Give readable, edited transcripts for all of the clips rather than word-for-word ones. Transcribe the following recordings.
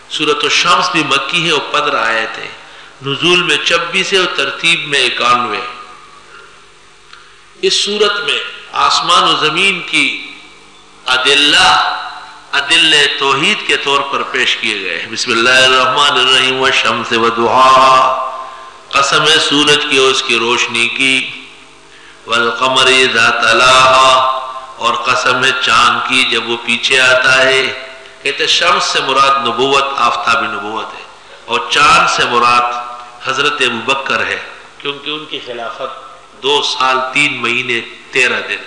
سورۃ الشمس بھی مکی ہے اور 15 آیت ہے، نزول میں 26 ہے اور ترتیب میں 91 ہے۔ اس سورت میں آسمان و زمین کی ادلہ توحید کے طور پر پیش کیے گئے ہیں۔ بسم اللہ الرحمن الرحیم، والشمس وضحاها، قسم ہے سورج کی اور اس کی روشنی کی، والقمر اذا تلاها، اور قسم ہے چاند کی جب وہ پیچھے آتا ہے۔ کہتے شمس سے مراد نبوت، آفتابی نبوت ہے، اور چاند سے مراد حضرت ابوبکر ہے، کیونکہ ان کی خلافت 2 سال 3 مہینے 13 دن۔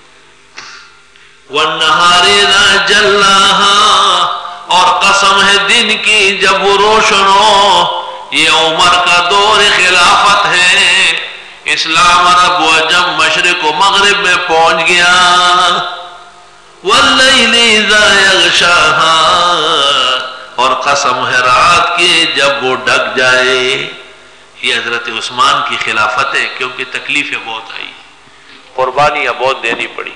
والنہار اذا جلاها، اور قسم ہے دن کی جب وہ روشن ہو۔ یہ عمر کا دور خلافت ہے، اسلام عرب و عجم مشرق و مغرب میں پہنچ گیا۔ واللیل اذا یغشاها، اور قسم ہے رات کی جب وہ ڈھک جائے۔ یہ حضرت عثمان کی خلافت ہے، کیونکہ تکلیفیں بہت آئی، قربانیاں بہت دینی پڑی۔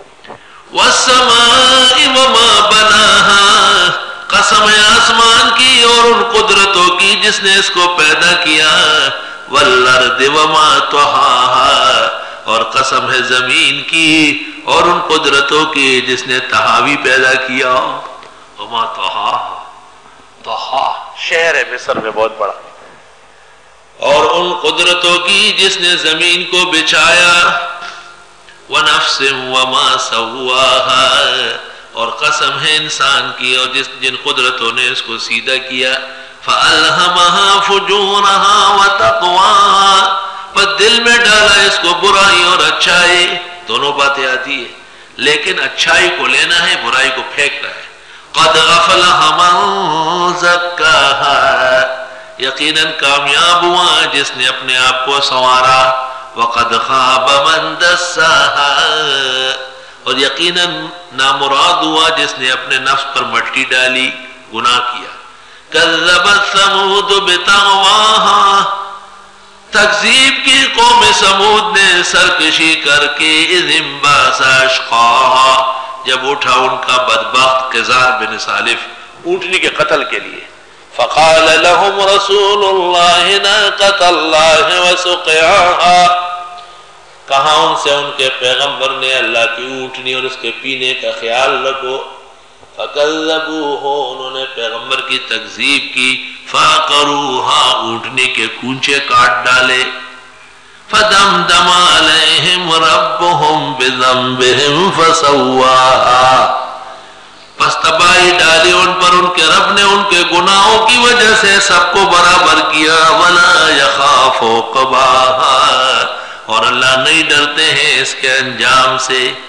والسماء وما بناها، قسم ہے آسمان کی اور ان قدرتوں کی جس نے اس کو پیدا کیا۔ والارض وما طحاها، اور قسم ہے زمین کی اور ان قدرتوں کی جس نے تہاوی پیدا کیا۔ وما طحاها، طحا شہر ہے مصر میں بہت بڑا، اور ان قدرتوں کی جس نے زمین کو بچھایا۔ وَنَفْسٍ وَمَا سَوَّاهَا، اور قسم ہے انسان کی اور جن قدرتوں نے اس کو سیدھا کیا۔ فَأَلْهَمَهَا فُجُورَهَا وَتَقْوَاهَا، پس دل میں ڈالا اس کو برائی اور اچھائی، دونوں باتیں آتی ہے، لیکن اچھائی کو لینا ہے، برائی کو پھینکنا ہے۔ قَدْ أَفْلَحَ مَنْ زَكَّاهَا، یقیناً کامیاب ہوا جس نے اپنے آپ کو سنوارا۔ وَقَدْ خَابَ مَنْ دَسَّاهَا، اور یقیناً نامراد ہوا جس نے اپنے نفس پر مٹی ڈالی، گناہ کیا۔ كَذَّبَتْ ثَمُودُ بِطَغْوَاهَا، تکذیب کی قوم سمود نے سرکشی کر کے اذ انبعث اشقاها، جب اٹھا ان کا بدبخت قزار بن سالف اونٹنی کے قتل کے لیے۔ فقال لهم رسول الله ناقة الله وسقياها، کہا ان سے ان کے پیغمبر نے اللہ کی اونٹنی اور اس کے پینے کا خیال رکھو۔ فکذبوہ، انہوں نے پیغمبر کی تکذیب کی۔ فعقروها، اونٹنی کے کونچے کاٹ ڈالے۔ فدمدم علیہم ربهم بذنبهم فسواها، پس تباہی ڈالی ان پر ان کے رب نے ان کے گناہوں کی وجہ سے سب کو برابر کیا۔ ولا یخاف عقباها، اور اللہ نہیں ڈرتے ہیں اس کے انجام سے۔